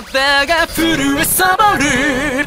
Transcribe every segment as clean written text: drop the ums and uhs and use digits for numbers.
体が震えさぼる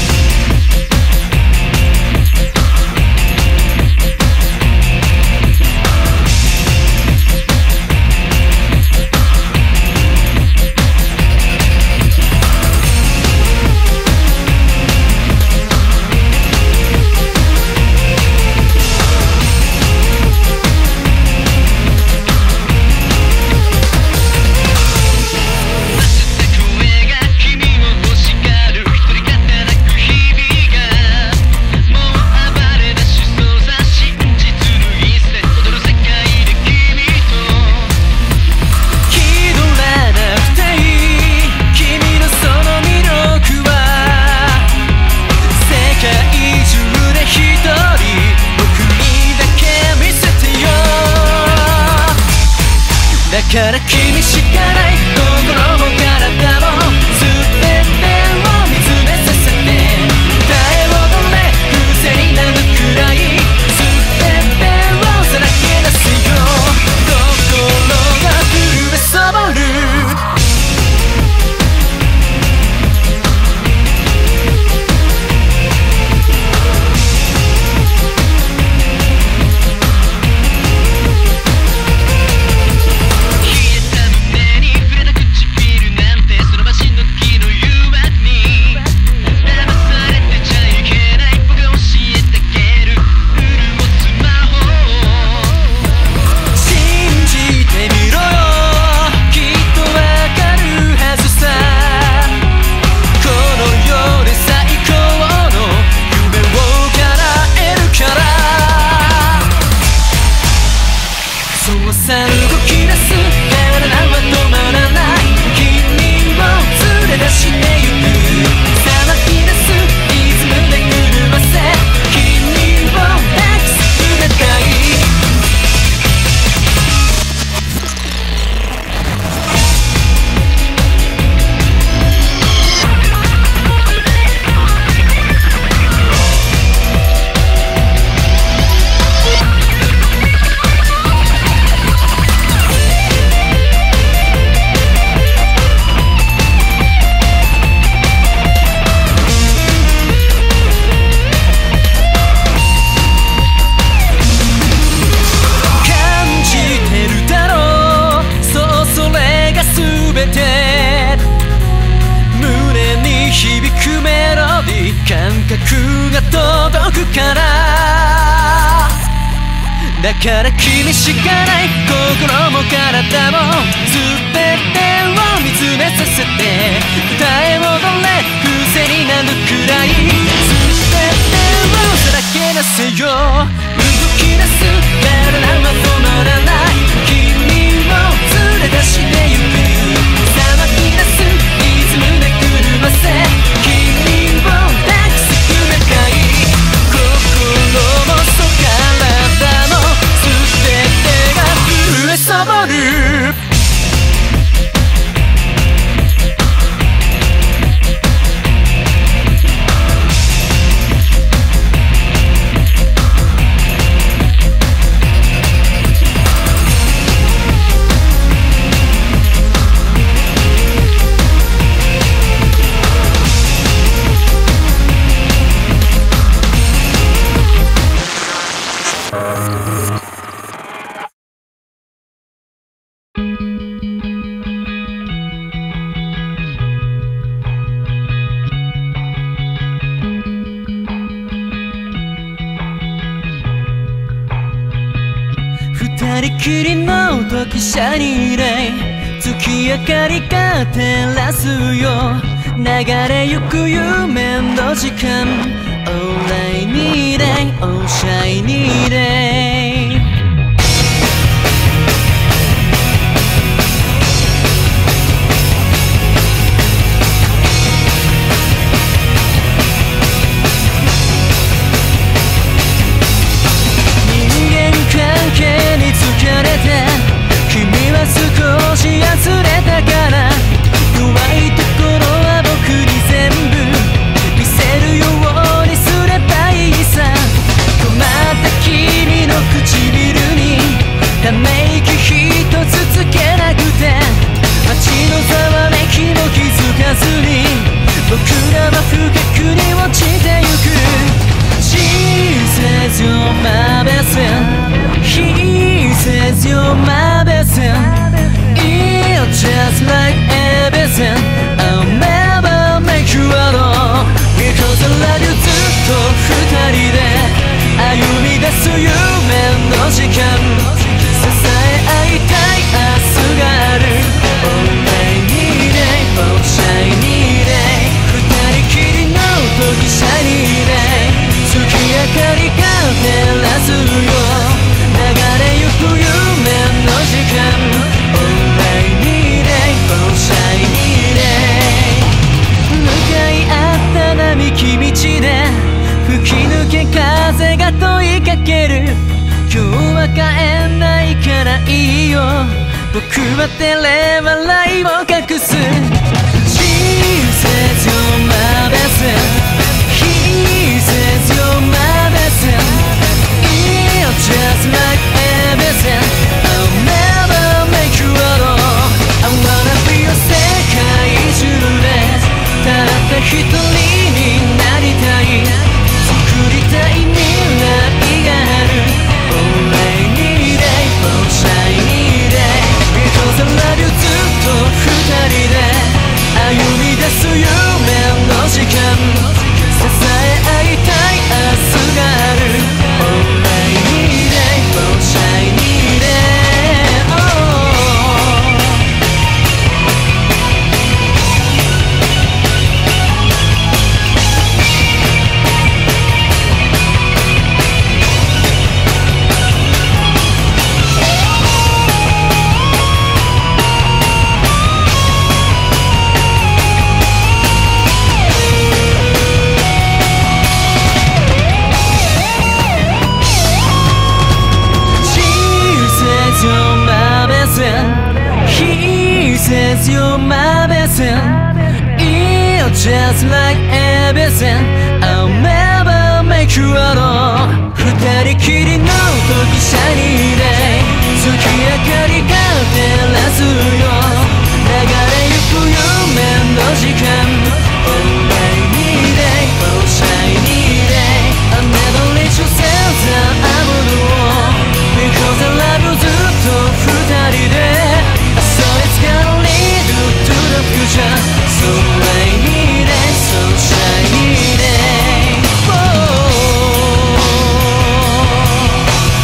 だから君しかない心も体も全てを見つめさせて歌え踊れ風船になるくらい全てをさらけ出すよ心が震えさぼるだから君しかない心も体も全てを見つめさせて歌え踊れ風船になるくらい全てをさらけ出せよ動き出す体は止まらない君を連れ出してゆくさばき出すリズムで狂わせ君を抱きしめたい心もそう体も震えさぼる二人きりの時車にいない月明かりが照らすよ流れゆく夢の時間 All I need Oh shiny day君は少し痩れたから弱いところは僕に全部見せるようにすればいいさ困った君よ僕は照れ笑いを隠す She says you're my best friend He says you're my best friend You're just like everything I'll never make you alone I wanna be your 世界中でたった一人になりたい作りたい未来がある Oh rainy day, oh shiny day Because I love you ずっと二人で歩み出す夢の時間支え合いたい明日がある Oh rainy day, oh shiny day oh He says you're my best friend You're just like everything I'll never make you alone 二人きりの時シャニーで月明かりが照らすよ流れゆく夢の時間 Oh rainy day, oh shiny day I'll never let you settle down I would Because I love you ずっと二人で So it's gonna lead you to the future So rainy day, so shiny day oh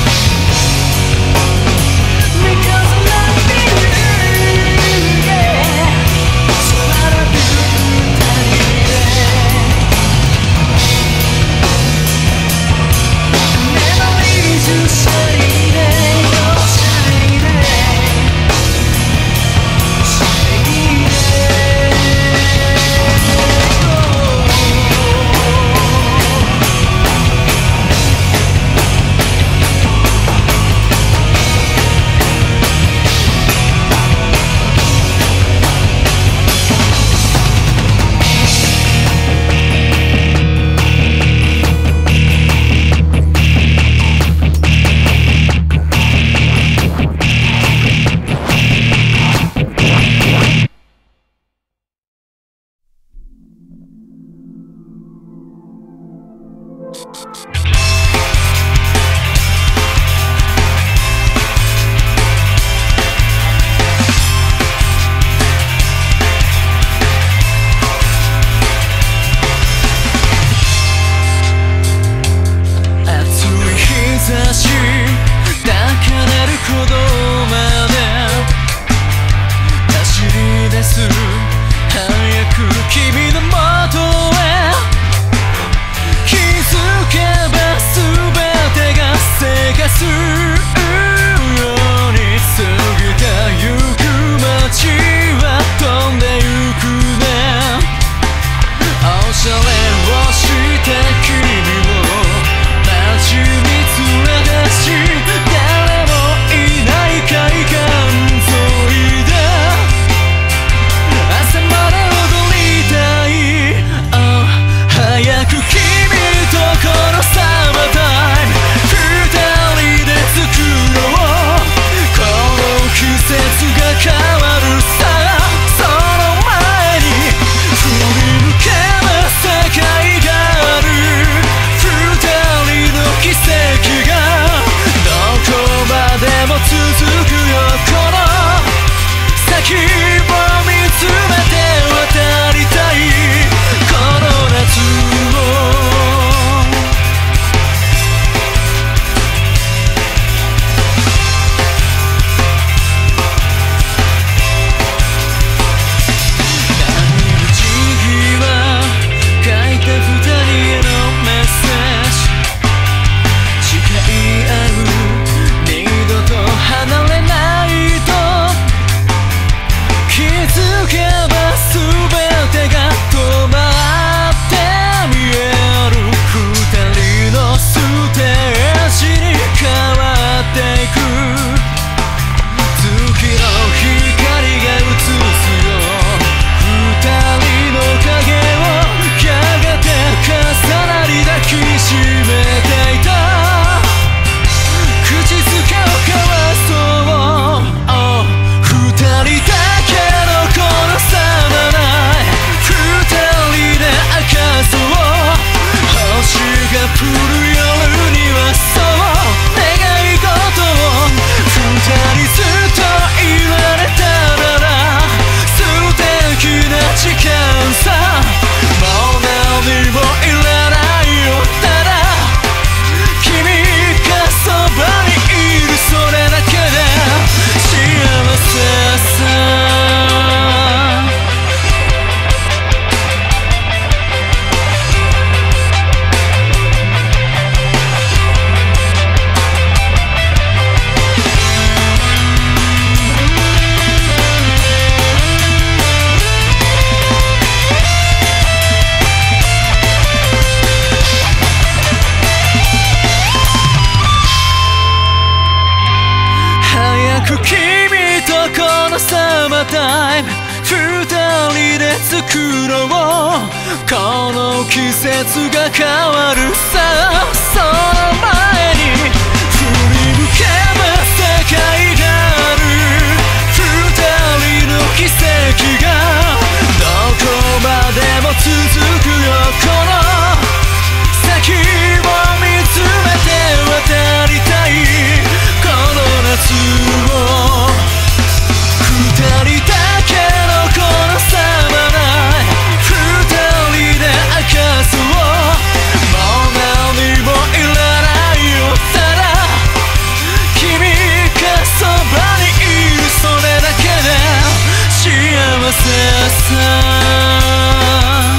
のサマータイム二人で作ろうこの季節が変わるさその前に振り向けば世界がある二人の奇跡がどこまでも続くよこの先を見つめて渡りたいこの夏を二人だけのこのサマナイト二人で明かそうもう何もいらないよただ君がそばにいるそれだけで幸せさ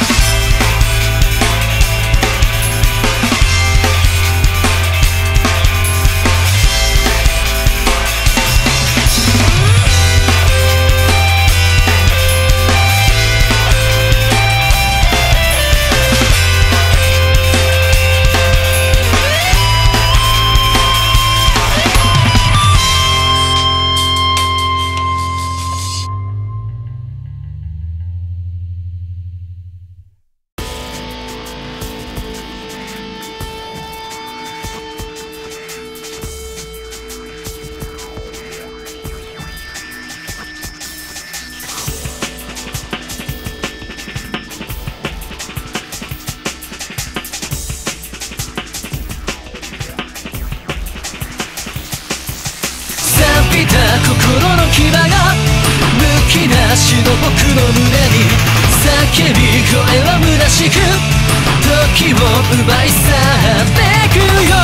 心の牙がむき出しの僕の胸に叫び声は虚しく時を奪い去ってくよ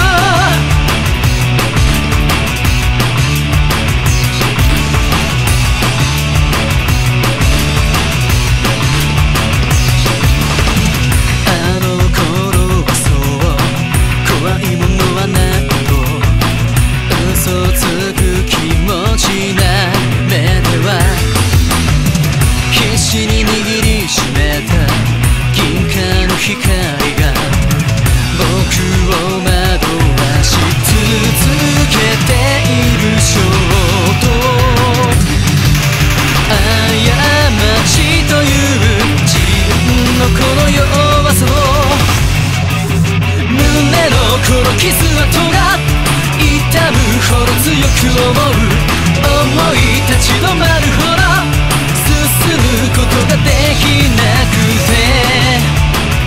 あの頃はそう怖いものはないと嘘つく気持ちな目では必死に握りしめた銀河の光が僕を惑わし続けている衝動過ちという自分のこの弱さを胸のこの傷跡が痛むほど強く思う思い立ち止まるほど進むことができなくて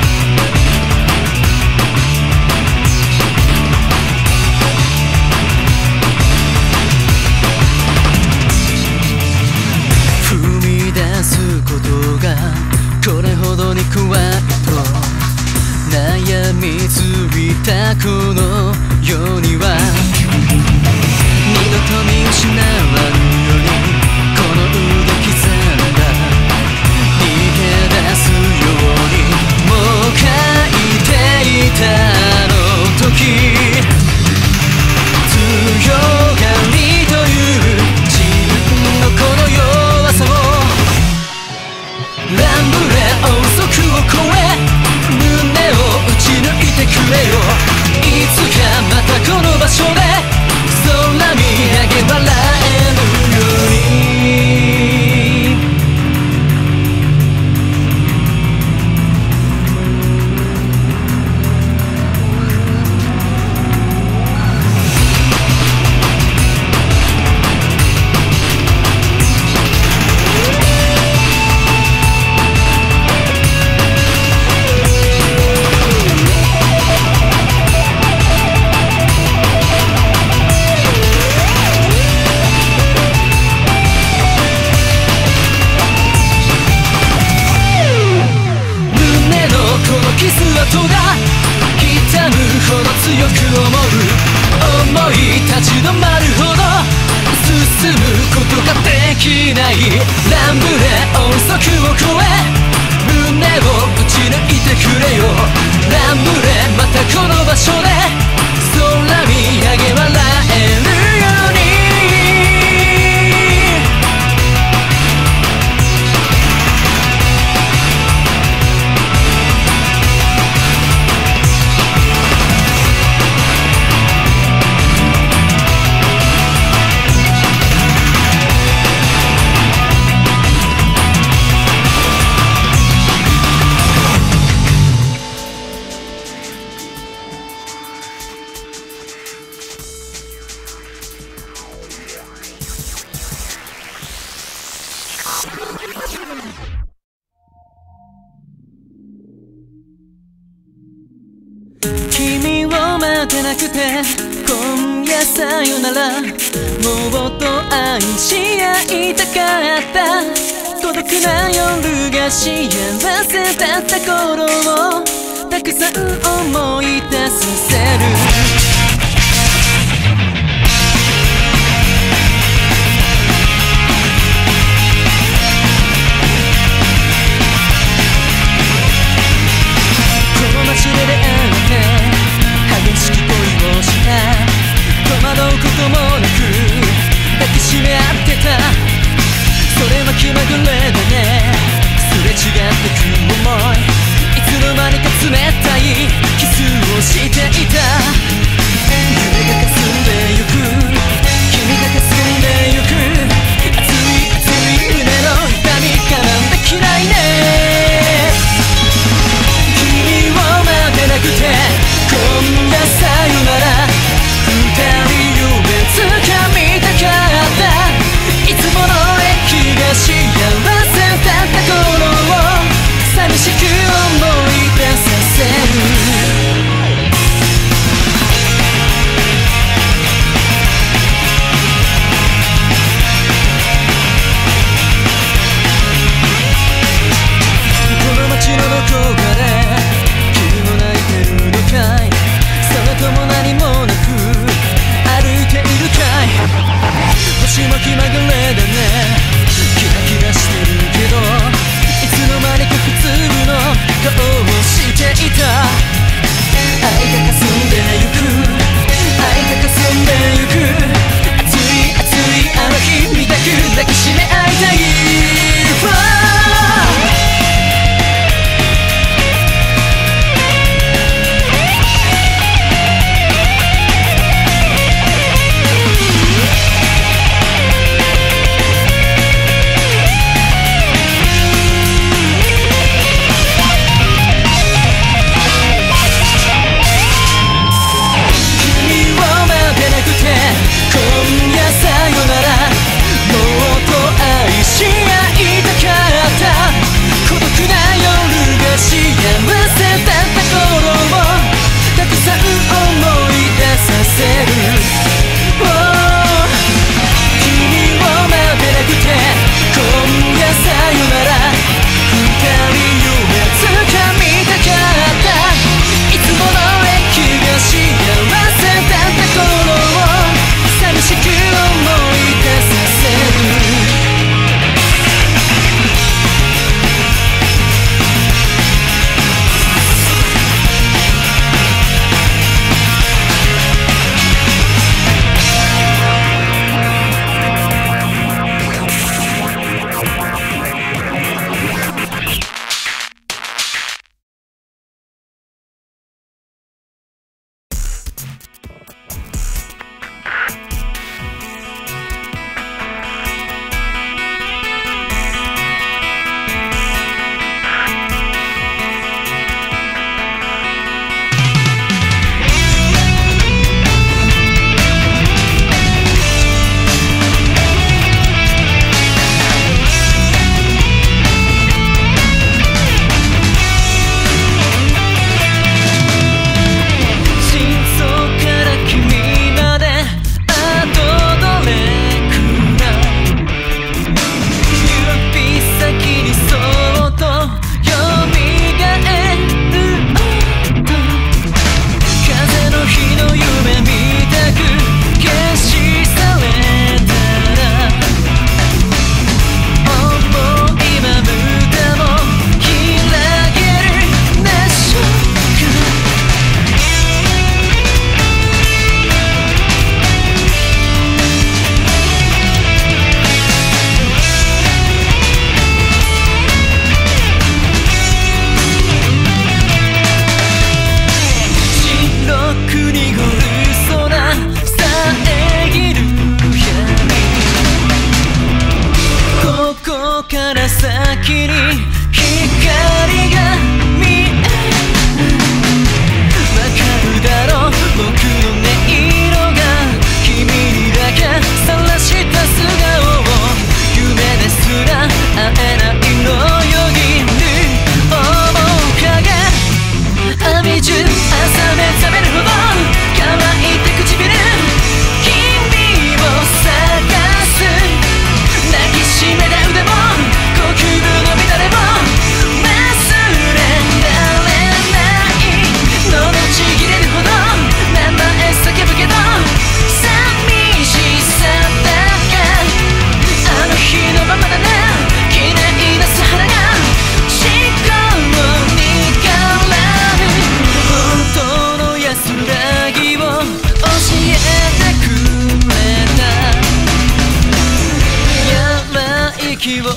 踏み出すことがこれほどに怖いと悩みついたこの世には二度と見失わぬようにこの腕刻んだ逃げ出すようにもう書いていたあの時強がりという自分のこの弱さを乱舞れ音速を超え胸を打ち抜いてくれよいつかまたこの場所で空見上げ笑えるように傷跡が痛むほど強く思う思い立ち止まるほど進むことができない乱舞れ音速を超え胸を打ち抜いてくれよ乱舞れまたこの場所で空見上げ笑えるように君を待てなくて今夜さよなら、もっと愛し合いたかった。孤独な夜が幸せだった頃をたくさん思い出させる。街で出会って激しく恋をした。戸惑うこともなく抱きしめ合ってた。それは気まぐれだね。すれ違ってく想い、いつの間にか冷たいキスをしていた。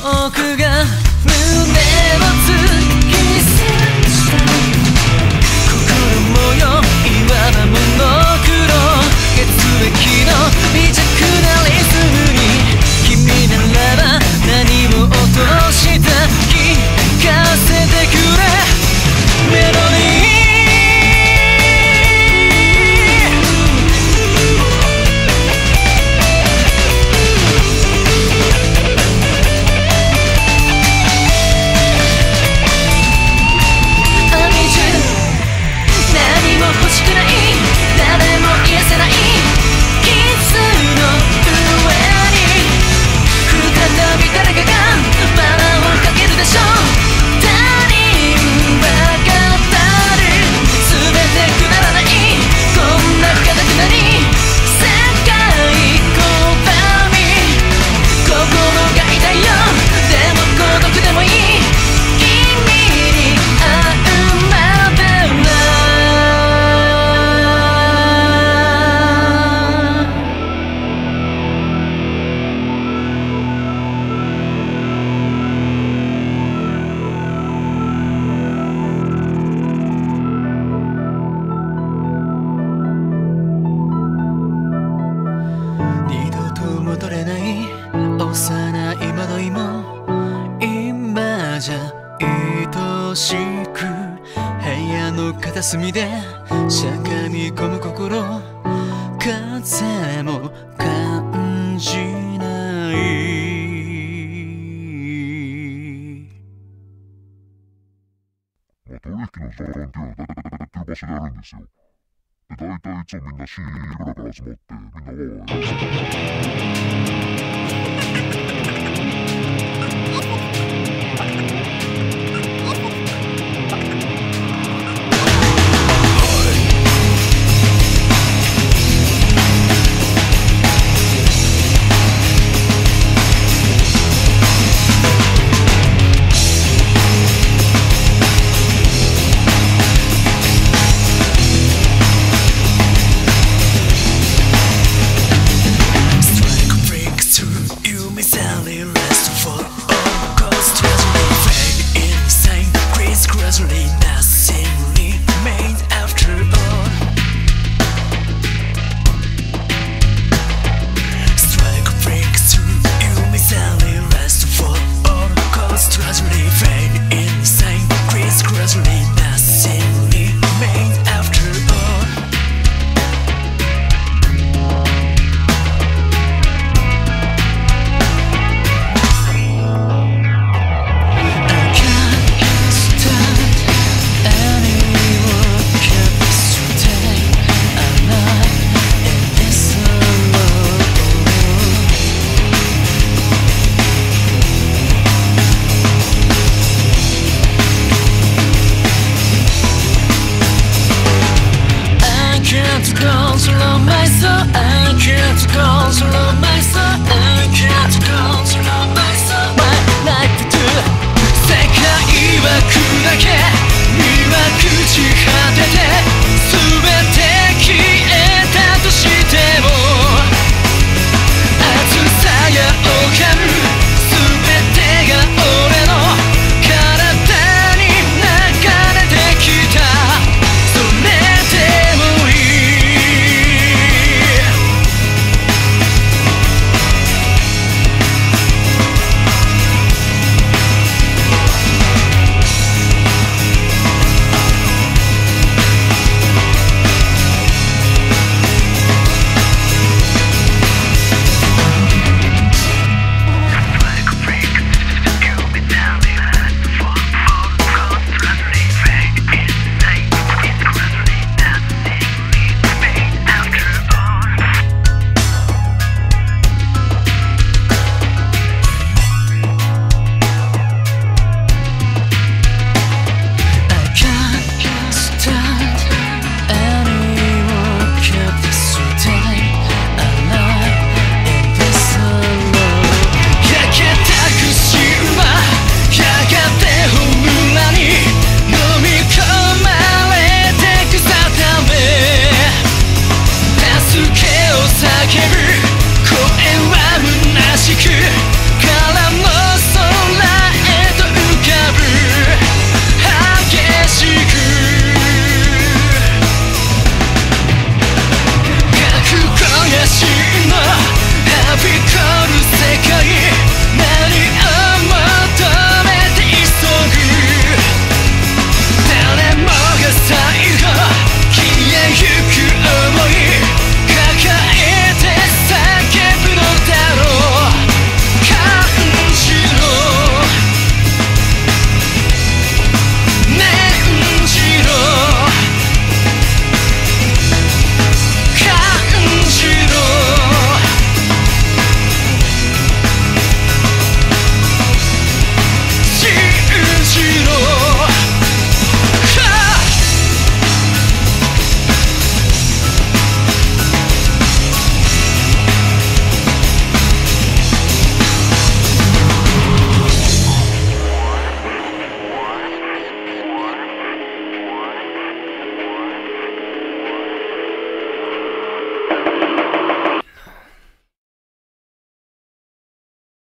僕が胸を突き刺した心模様いわばモノクロ血液の未熟なリズムに君ならば何を落とした聞かせてくれメロディー欲しくない誰も癒せないキスの上に再び誰かがバラをかけるでしょう他人ばかり全てくだらないこんな孤独なに世界こばみ心が痛いよでも孤独でもいい君に会うまで戻れない幼い惑いも今じゃ愛しく部屋の片隅でしゃがみ込む心風も感じない取引のザランティアは大体やってる場所でやるんですよ。で、大体いつもみんな深夜ぐらいから集まってみんなわーわーやるんですよ。